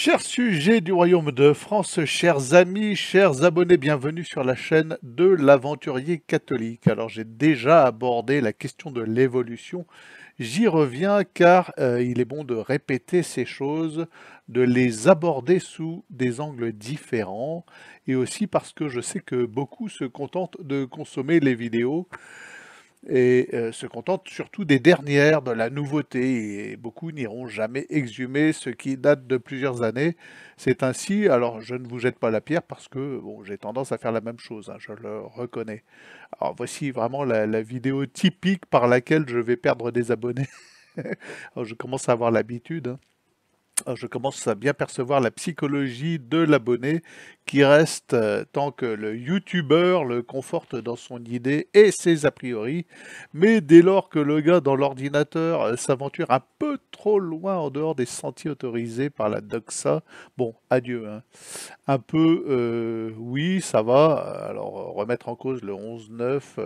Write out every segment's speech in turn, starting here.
Chers sujets du royaume de France, chers amis, chers abonnés, bienvenue sur la chaîne de l'aventurier catholique. Alors j'ai déjà abordé la question de l'évolution, j'y reviens car il est bon de répéter ces choses, de les aborder sous des angles différents et aussi parce que je sais que beaucoup se contentent de consommer les vidéos et se contentent surtout des dernières, de la nouveauté, et beaucoup n'iront jamais exhumer ce qui date de plusieurs années. C'est ainsi, alors je ne vous jette pas la pierre parce que bon, j'ai tendance à faire la même chose, hein, je le reconnais. Alors voici vraiment la vidéo typique par laquelle je vais perdre des abonnés. Alors, je commence à avoir l'habitude, hein. Alors, je commence à bien percevoir la psychologie de l'abonné qui reste tant que le youtubeur le conforte dans son idée et ses a priori, mais dès lors que le gars dans l'ordinateur s'aventure un peu trop loin en dehors des sentiers autorisés par la doxa, bon, adieu, hein. Un peu, oui, ça va. Alors, remettre en cause le 11-9,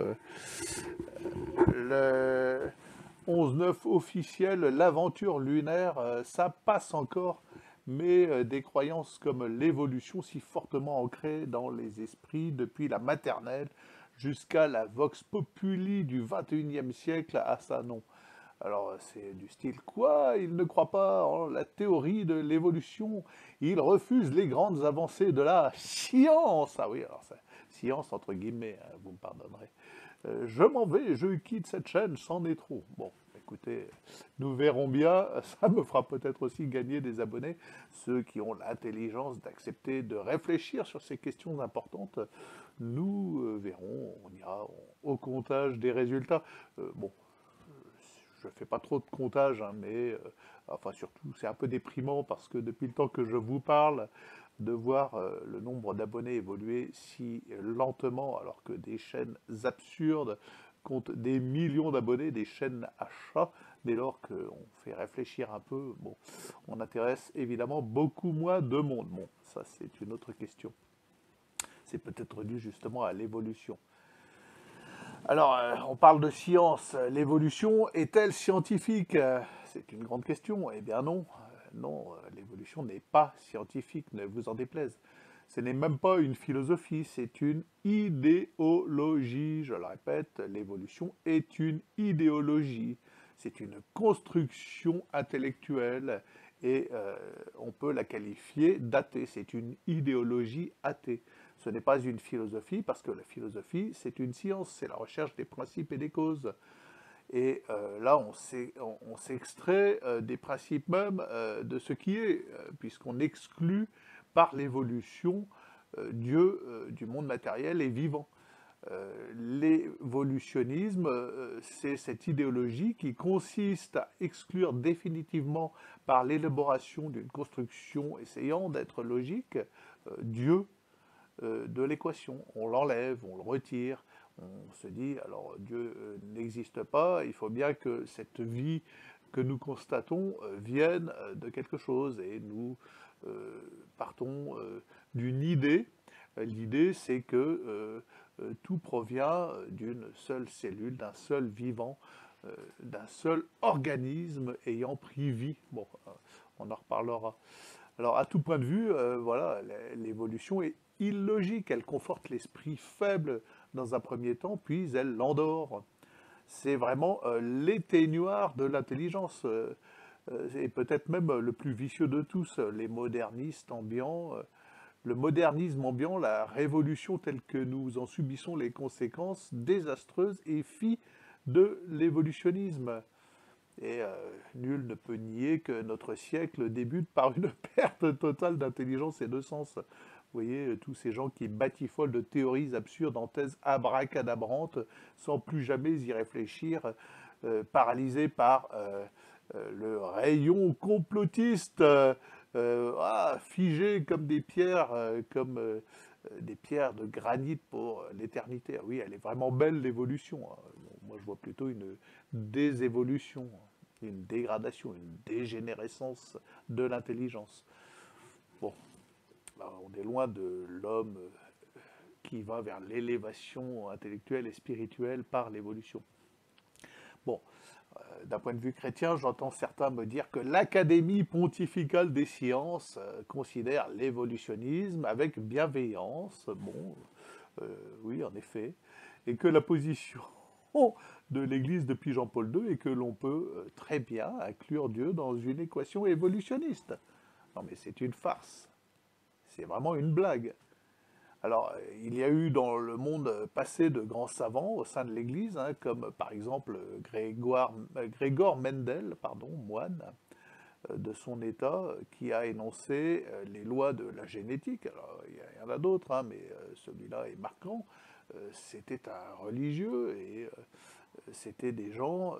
le 11-9 officiel, l'aventure lunaire, ça passe encore, mais des croyances comme l'évolution si fortement ancrées dans les esprits depuis la maternelle jusqu'à la vox populi du 21e siècle, à ça non. Alors c'est du style quoi? Il ne croit pas en la théorie de l'évolution, il refuse les grandes avancées de la science. Ah oui, alors ça, science entre guillemets, hein, vous me pardonnerez. Je m'en vais, je quitte cette chaîne, c'en est trop. Bon, écoutez, nous verrons bien, ça me fera peut-être aussi gagner des abonnés, ceux qui ont l'intelligence d'accepter de réfléchir sur ces questions importantes. Nous verrons, on ira au comptage des résultats. Bon, je ne fais pas trop de comptage, hein, mais enfin surtout c'est un peu déprimant parce que depuis le temps que je vous parle, de voir le nombre d'abonnés évoluer si lentement, alors que des chaînes absurdes comptent des millions d'abonnés, des chaînes à chat, dès lors qu'on fait réfléchir un peu, bon, on intéresse évidemment beaucoup moins de monde. Bon, ça c'est une autre question. C'est peut-être dû justement à l'évolution. Alors, on parle de science. L'évolution est-elle scientifique? C'est une grande question. Eh bien non. Non, l'évolution n'est pas scientifique, ne vous en déplaise. Ce n'est même pas une philosophie, c'est une idéologie. Je le répète, l'évolution est une idéologie. C'est une construction intellectuelle et on peut la qualifier d'athée. C'est une idéologie athée. Ce n'est pas une philosophie, parce que la philosophie, c'est une science, c'est la recherche des principes et des causes. Et là, on s'extrait des principes même de ce qui est, puisqu'on exclut par l'évolution Dieu du monde matériel et vivant. L'évolutionnisme, c'est cette idéologie qui consiste à exclure définitivement par l'élaboration d'une construction essayant d'être logique Dieu de l'équation. On l'enlève, on le retire, on se dit, alors Dieu n'existe pas, il faut bien que cette vie que nous constatons vienne de quelque chose, et nous partons d'une idée. L'idée, c'est que tout provient d'une seule cellule, d'un seul vivant, d'un seul organisme ayant pris vie. Bon, on en reparlera. Alors, à tout point de vue, voilà, l'évolution est illogique. Elle conforte l'esprit faible dans un premier temps, puis elle l'endort. C'est vraiment l'éteignoir de l'intelligence. Et peut-être même le plus vicieux de tous, les modernistes ambiants. Le modernisme ambiant, la révolution telle que nous en subissons les conséquences désastreuses et fi de l'évolutionnisme. Et nul ne peut nier que notre siècle débute par une perte totale d'intelligence et de sens. Vous voyez, tous ces gens qui batifolent de théories absurdes en thèse abracadabrantes, sans plus jamais y réfléchir, paralysés par le rayon complotiste, figés comme des pierres, comme des pierres de granit pour l'éternité. Ah oui, elle est vraiment belle l'évolution, hein. Bon, moi, je vois plutôt une désévolution, une dégradation, une dégénérescence de l'intelligence. Bon, bah, on est loin de l'homme qui va vers l'élévation intellectuelle et spirituelle par l'évolution. Bon, D'un point de vue chrétien, j'entends certains me dire que l'Académie pontificale des sciences considère l'évolutionnisme avec bienveillance. Bon, oui, en effet. Et que la position de l'Église depuis Jean-Paul II est que l'on peut très bien inclure Dieu dans une équation évolutionniste. Non mais c'est une farce. C'est vraiment une blague. Alors, il y a eu dans le monde passé de grands savants au sein de l'Église, hein, comme par exemple Grégor Mendel, pardon, moine de son État, qui a énoncé les lois de la génétique. Alors, il y en a d'autres, hein, mais celui-là est marquant. C'était un religieux et c'était des gens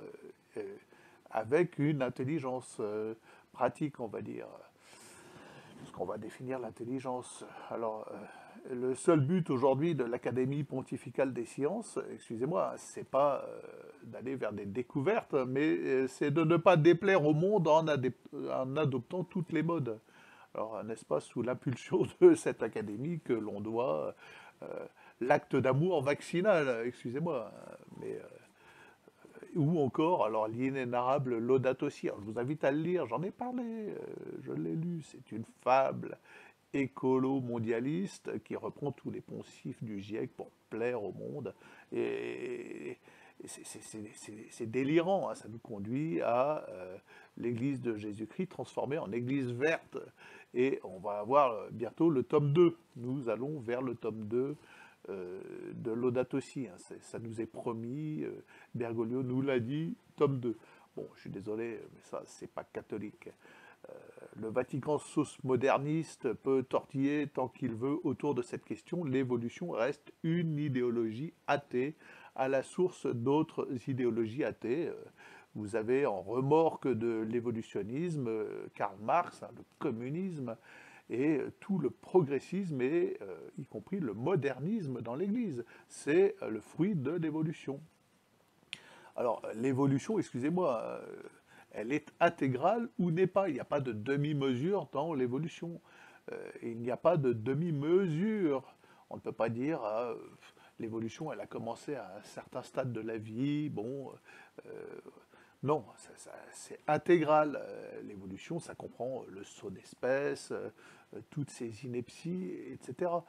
avec une intelligence pratique, on va dire. Parce qu'on va définir l'intelligence. Alors, le seul but aujourd'hui de l'Académie pontificale des sciences, excusez-moi, c'est pas d'aller vers des découvertes, mais c'est de ne pas déplaire au monde en adoptant toutes les modes. Alors, n'est-ce pas sous l'impulsion de cette académie que l'on doit l'acte d'amour vaccinal, excusez-moi, mais ou encore, alors l'inénarrable Laudato Si. Alors, je vous invite à le lire, j'en ai parlé, je l'ai lu, c'est une fable écolo-mondialiste qui reprend tous les poncifs du GIEC pour plaire au monde. Et c'est délirant, hein, ça nous conduit à l'Église de Jésus-Christ transformée en Église verte. Et on va avoir bientôt le tome 2. Nous allons vers le tome 2 de Laudato Si. Hein. Ça nous est promis, Bergoglio nous l'a dit, tome 2. Bon, je suis désolé, mais ça, c'est pas catholique. Le Vatican sauce moderniste peut tortiller tant qu'il veut autour de cette question. L'évolution reste une idéologie athée à la source d'autres idéologies athées. Vous avez en remorque de l'évolutionnisme Karl Marx, hein, le communisme, et tout le progressisme, et y compris le modernisme dans l'Église. C'est le fruit de l'évolution. Alors, l'évolution, excusez-moi, elle est intégrale ou n'est pas. Il n'y a pas de demi-mesure dans l'évolution. Il n'y a pas de demi-mesure. On ne peut pas dire l'évolution, elle a commencé à un certain stade de la vie. Bon, non, c'est intégral. L'évolution, ça comprend le saut d'espèce, toutes ces inepties, etc.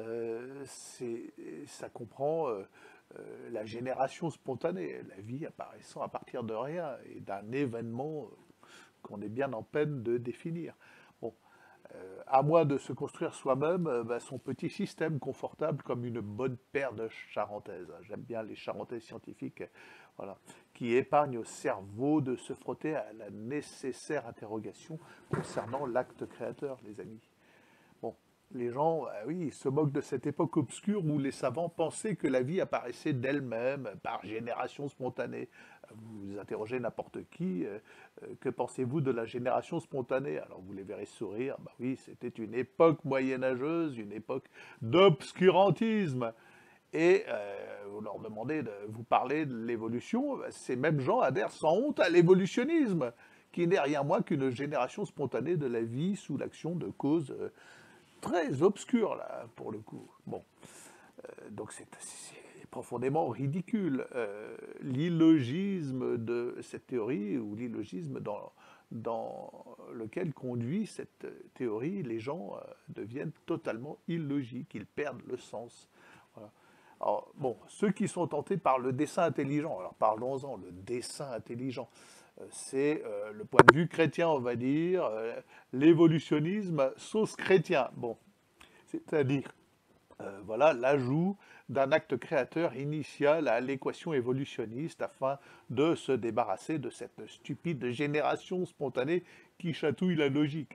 Ça comprend la génération spontanée, la vie apparaissant à partir de rien et d'un événement qu'on est bien en peine de définir. Bon, à moins de se construire soi-même son petit système confortable comme une bonne paire de charentaises. J'aime bien les charentaises scientifiques, voilà, qui épargnent au cerveau de se frotter à la nécessaire interrogation concernant l'acte créateur, les amis. Bon, les gens, oui, ils se moquent de cette époque obscure où les savants pensaient que la vie apparaissait d'elle-même, par génération spontanée. Vous interrogez n'importe qui, que pensez-vous de la génération spontanée? Alors vous les verrez sourire, bah oui, c'était une époque moyenâgeuse, une époque d'obscurantisme. Et vous leur demandez de vous parler de l'évolution, ces mêmes gens adhèrent sans honte à l'évolutionnisme, qui n'est rien moins qu'une génération spontanée de la vie sous l'action de causes très obscures, là, pour le coup. Bon, donc c'est profondément ridicule. L'illogisme de cette théorie, ou l'illogisme dans lequel conduit cette théorie, les gens deviennent totalement illogiques, ils perdent le sens. Voilà. Alors, bon, ceux qui sont tentés par le dessin intelligent, alors parlons-en, le dessin intelligent, c'est le point de vue chrétien, on va dire, l'évolutionnisme sauce chrétien. Bon, c'est-à-dire, voilà, l'ajout d'un acte créateur initial à l'équation évolutionniste afin de se débarrasser de cette stupide génération spontanée qui chatouille la logique.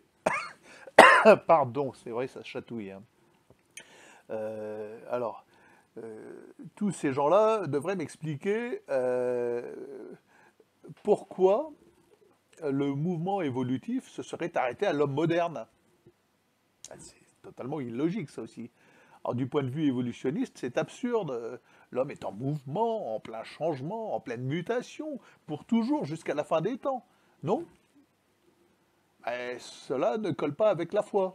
Pardon, c'est vrai, ça chatouille. Hein. Alors, tous ces gens-là devraient m'expliquer pourquoi le mouvement évolutif se serait arrêté à l'homme moderne. C'est totalement illogique, ça aussi. Alors, du point de vue évolutionniste, c'est absurde. L'homme est en mouvement, en plein changement, en pleine mutation, pour toujours, jusqu'à la fin des temps. Non? Cela ne colle pas avec la foi.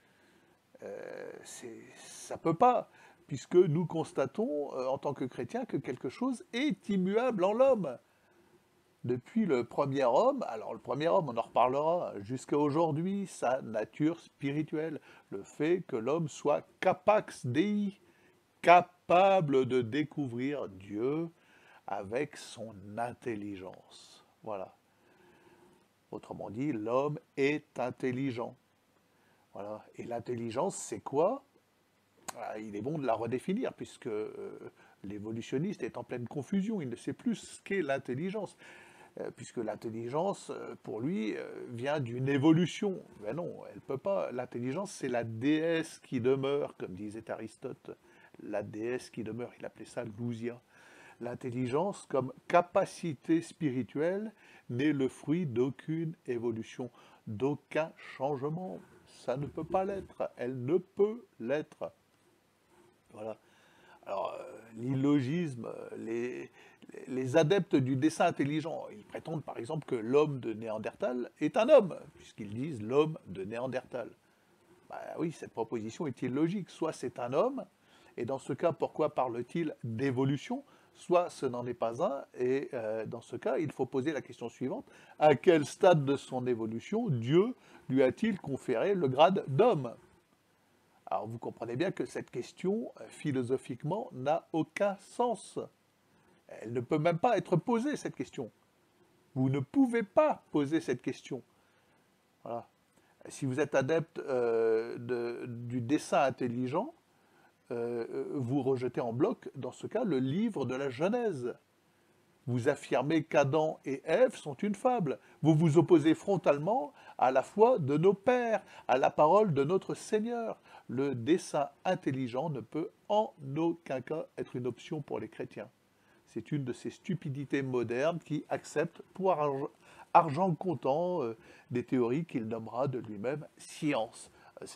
Ça ne peut pas, puisque nous constatons, en tant que chrétiens, que quelque chose est immuable en l'homme. Depuis le premier homme, alors le premier homme, on en reparlera, jusqu'à aujourd'hui, sa nature spirituelle, le fait que l'homme soit capax Dei, capable de découvrir Dieu avec son intelligence. Voilà. Autrement dit, l'homme est intelligent. Voilà. Et l'intelligence, c'est quoi? Il est bon de la redéfinir, puisque l'évolutionniste est en pleine confusion. Il ne sait plus ce qu'est l'intelligence, puisque l'intelligence, pour lui, vient d'une évolution. Mais non, elle ne peut pas. L'intelligence, c'est la déesse qui demeure, comme disait Aristote. La déesse qui demeure, il appelait ça l'ousia. L'intelligence, comme capacité spirituelle, n'est le fruit d'aucune évolution, d'aucun changement. Ça ne peut pas l'être. Elle ne peut l'être. Voilà. Alors, l'illogisme, les adeptes du dessin intelligent, ils prétendent par exemple que l'homme de Néandertal est un homme, puisqu'ils disent l'homme de Néandertal. Bah oui, cette proposition est illogique. Soit c'est un homme, et dans ce cas, pourquoi parle-t-il d'évolution? Soit ce n'en est pas un, et dans ce cas, il faut poser la question suivante. À quel stade de son évolution Dieu lui a-t-il conféré le grade d'homme? Alors vous comprenez bien que cette question, philosophiquement, n'a aucun sens. Elle ne peut même pas être posée, cette question. Vous ne pouvez pas poser cette question. Voilà. Si vous êtes adepte du dessin intelligent, vous rejetez en bloc, dans ce cas, le livre de la Genèse. Vous affirmez qu'Adam et Ève sont une fable. Vous vous opposez frontalement à la foi de nos pères, à la parole de notre Seigneur. Le dessin intelligent ne peut en aucun cas être une option pour les chrétiens. C'est une de ces stupidités modernes qui acceptent pour argent comptant des théories qu'il nommera de lui-même science.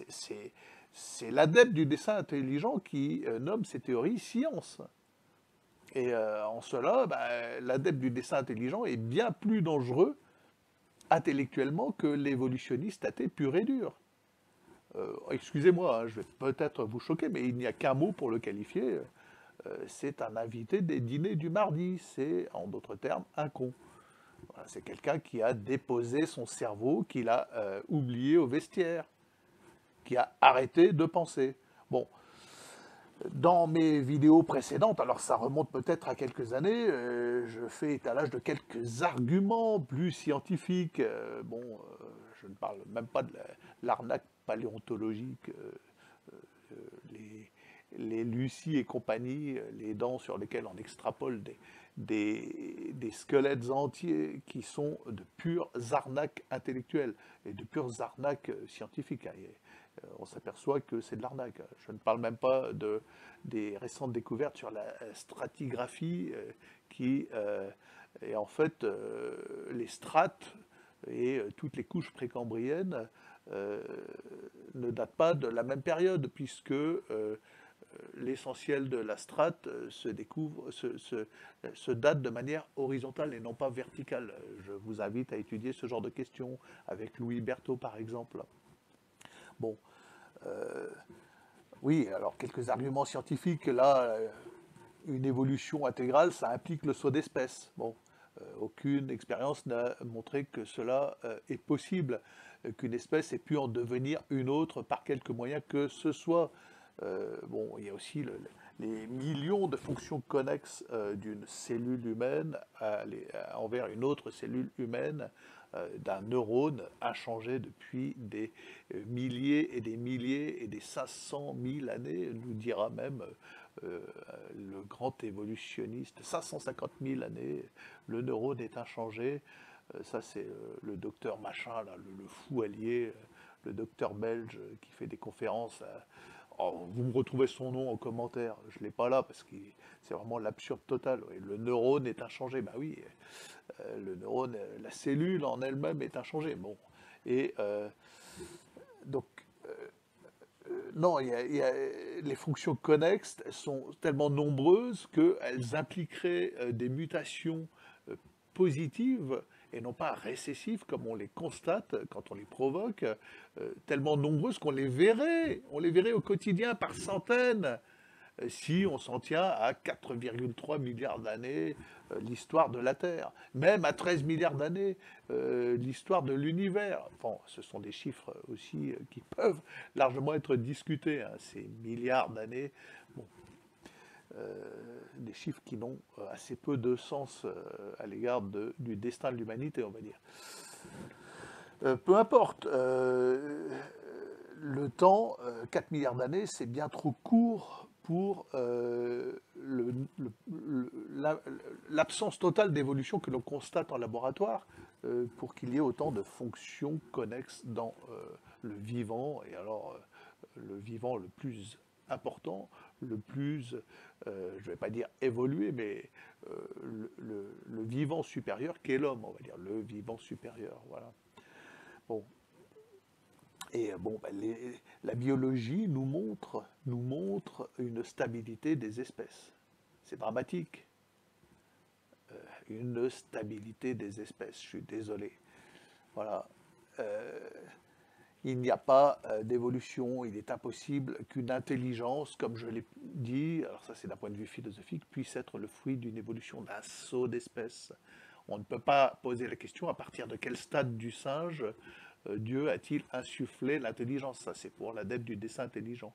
C'est l'adepte du dessin intelligent qui nomme ces théories science. Et en cela, l'adepte du dessin intelligent est bien plus dangereux intellectuellement que l'évolutionniste athée pur et dur. Excusez-moi, je vais peut-être vous choquer, mais il n'y a qu'un mot pour le qualifier. C'est un invité des dîners du mardi. C'est, en d'autres termes, un con. Voilà, c'est quelqu'un qui a déposé son cerveau, qu'il a oublié au vestiaire, qui a arrêté de penser. Bon. Dans mes vidéos précédentes, alors ça remonte peut-être à quelques années, je fais étalage de quelques arguments plus scientifiques. Je ne parle même pas de l'arnaque paléontologique, les Lucie et compagnie, les dents sur lesquelles on extrapole des squelettes entiers qui sont de pures arnaques intellectuelles et de pures arnaques scientifiques. On s'aperçoit que c'est de l'arnaque. Je ne parle même pas des récentes découvertes sur la stratigraphie qui est en fait les strates et toutes les couches précambriennes ne datent pas de la même période puisque l'essentiel de la strate se date de manière horizontale et non pas verticale. Je vous invite à étudier ce genre de questions avec Louis Berthaud par exemple. Bon, oui, alors quelques arguments scientifiques, là, une évolution intégrale, ça implique le saut d'espèce. Bon, aucune expérience n'a montré que cela est possible, qu'une espèce ait pu en devenir une autre par quelque moyen que ce soit. Bon, il y a aussi les millions de fonctions connexes d'une cellule humaine envers une autre cellule humaine, d'un neurone inchangé depuis des milliers et des 500 000 années, nous dira même le grand évolutionniste. 550 000 années, le neurone est inchangé. Ça, c'est le docteur machin, là, le fou allié, le docteur belge qui fait des conférences. Vous me retrouvez son nom en commentaire, je ne l'ai pas là parce que c'est vraiment l'absurde total. Le neurone est inchangé, ben oui, le neurone, la cellule en elle-même est inchangée. Bon, et donc, non, les fonctions connexes sont tellement nombreuses qu'elles impliqueraient des mutations positives et non pas récessives comme on les constate quand on les provoque, tellement nombreuses qu'on les verrait au quotidien par centaines. si on s'en tient à 4,3 milliards d'années, l'histoire de la Terre, même à 13 milliards d'années, l'histoire de l'univers. Bon, ce sont des chiffres aussi qui peuvent largement être discutés, hein, ces milliards d'années. Bon, des chiffres qui n'ont assez peu de sens à l'égard du destin de l'humanité, on va dire. Peu importe, le temps, 4 milliards d'années, c'est bien trop court pour l'absence totale d'évolution que l'on constate en laboratoire, pour qu'il y ait autant de fonctions connexes dans le vivant. Et alors, le vivant le plus important, le plus, je ne vais pas dire évolué, mais le vivant supérieur qu'est l'homme, on va dire, le vivant supérieur, voilà. Bon. Et bon, ben, la biologie nous montre une stabilité des espèces. C'est dramatique, une stabilité des espèces, je suis désolé. Voilà. Il n'y a pas d'évolution, il est impossible qu'une intelligence, comme je l'ai dit, alors ça c'est d'un point de vue philosophique, puisse être le fruit d'une évolution, d'un saut d'espèce. On ne peut pas poser la question à partir de quel stade du singe Dieu a-t-il insufflé l'intelligence. Ça c'est pour l'adepte du dessin intelligent.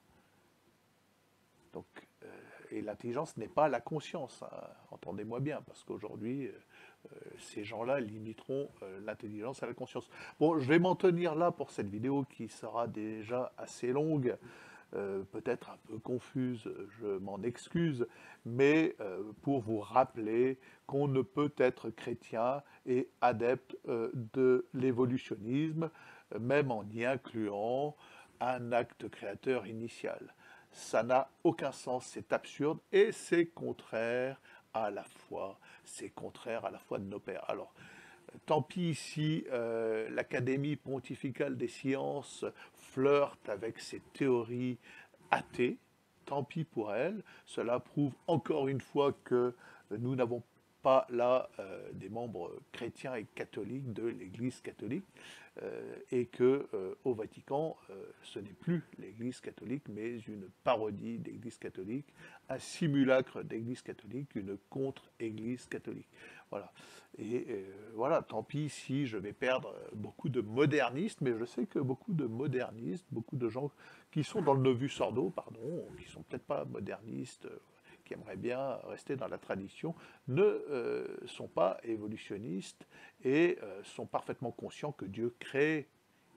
Donc, et l'intelligence n'est pas la conscience, hein, entendez-moi bien, parce qu'aujourd'hui, ces gens-là limiteront l'intelligence à la conscience. Bon, je vais m'en tenir là pour cette vidéo qui sera déjà assez longue, peut-être un peu confuse, je m'en excuse, mais pour vous rappeler qu'on ne peut être chrétien et adepte de l'évolutionnisme, même en y incluant un acte créateur initial. Ça n'a aucun sens, c'est absurde et c'est contraire à la foi. C'est contraire à la foi de nos pères. Alors, tant pis si l'Académie pontificale des sciences flirte avec ces théories athées, tant pis pour elle. Cela prouve encore une fois que nous n'avons pas là des membres chrétiens et catholiques de l'Église catholique, et que au Vatican, ce n'est plus l'Église catholique, mais une parodie d'Église catholique, un simulacre d'Église catholique, une contre-Église catholique. Voilà. Et voilà, tant pis si je vais perdre beaucoup de modernistes, mais je sais que beaucoup de modernistes, beaucoup de gens qui sont dans le Novus Ordo, pardon, qui sont peut-être pas modernistes, qui aimeraient bien rester dans la tradition, ne sont pas évolutionnistes et sont parfaitement conscients que Dieu crée,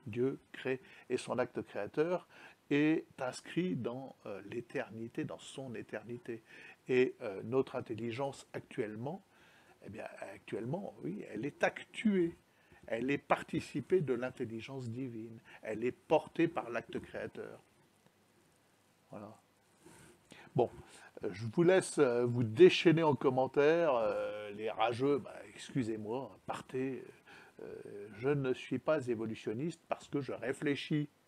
et son acte créateur est inscrit dans l'éternité, dans son éternité. Et notre intelligence actuellement, eh bien, actuellement, oui, elle est actuée. Elle est participée de l'intelligence divine. Elle est portée par l'acte créateur. Voilà. Bon, je vous laisse vous déchaîner en commentaire. Les rageux, bah, excusez-moi, partez. Je ne suis pas évolutionniste parce que je réfléchis.